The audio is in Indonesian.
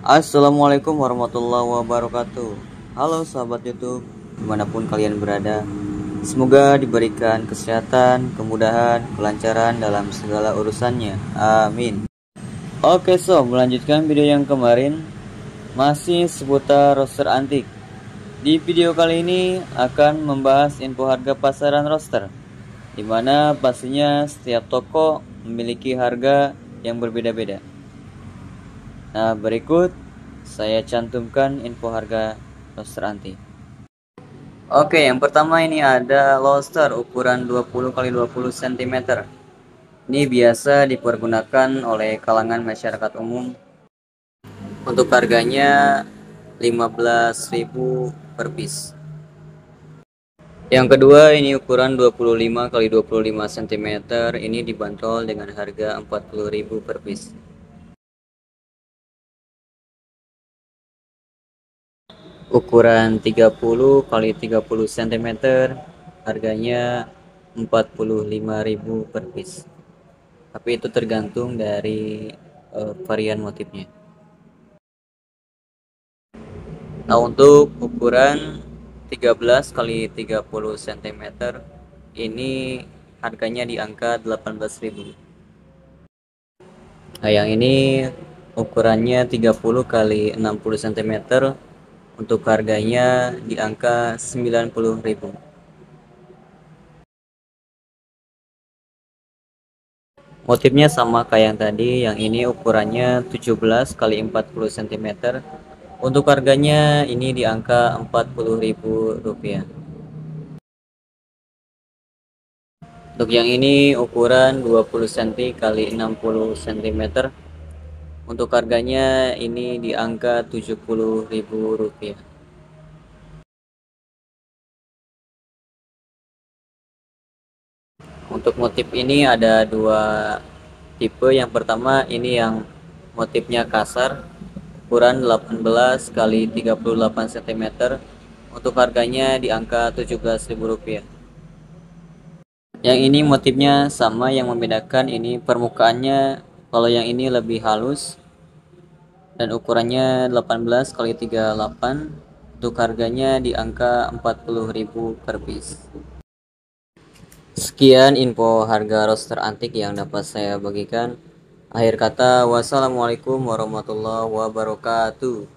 Assalamualaikum warahmatullahi wabarakatuh. Halo sahabat YouTube, dimanapun kalian berada. Semoga diberikan kesehatan, kemudahan, kelancaran dalam segala urusannya. Amin. Oke melanjutkan video yang kemarin, masih seputar roster antik. Di video kali ini akan membahas info harga pasaran roster, dimana pastinya setiap toko memiliki harga yang berbeda-beda. Nah, berikut saya cantumkan info harga roster antik. Oke, yang pertama ini ada Loster ukuran 20x20 cm. Ini biasa dipergunakan oleh kalangan masyarakat umum. Untuk harganya 15.000 per piece. Yang kedua ini ukuran 25x25 cm. Ini dibanderol dengan harga 40.000 per piece. Ukuran 30x30 cm, harganya 45.000 per piece. Tapi itu tergantung dari varian motifnya. Nah, untuk ukuran 13x30 cm ini harganya di angka 18.000. Nah, yang ini ukurannya 30x60 cm, untuk harganya di angka 90.000. Motifnya sama kayak yang tadi, yang ini ukurannya 17x40 cm. Untuk harganya ini di angka 40.000 rupiah. Untuk yang ini ukuran 20 cm x 60 cm. Untuk harganya ini di angka 70.000 rupiah. Untuk motif ini ada dua tipe. Yang pertama ini yang motifnya kasar, ukuran 18x38 cm. Untuk harganya di angka 17.000 rupiah. Yang ini motifnya sama, yang membedakan ini permukaannya. Kalau yang ini lebih halus dan ukurannya 18x38. Untuk harganya di angka 40.000 per piece. Sekian info harga roster antik yang dapat saya bagikan. Akhir kata, wassalamualaikum warahmatullahi wabarakatuh.